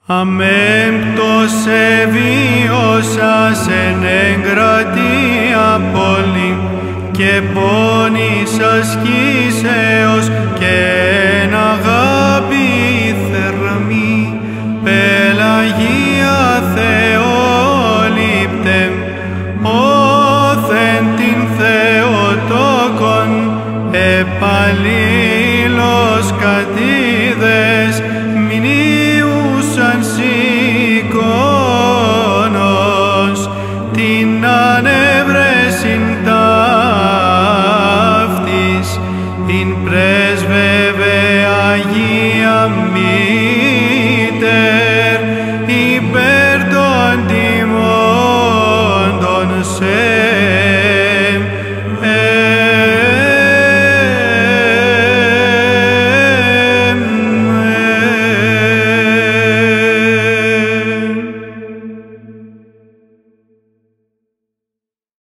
Αμέμπτος εβίωσας εν εγκρατεία πολύ και πόνης ασκήσεως και εν αγάπη θερμή πελαγή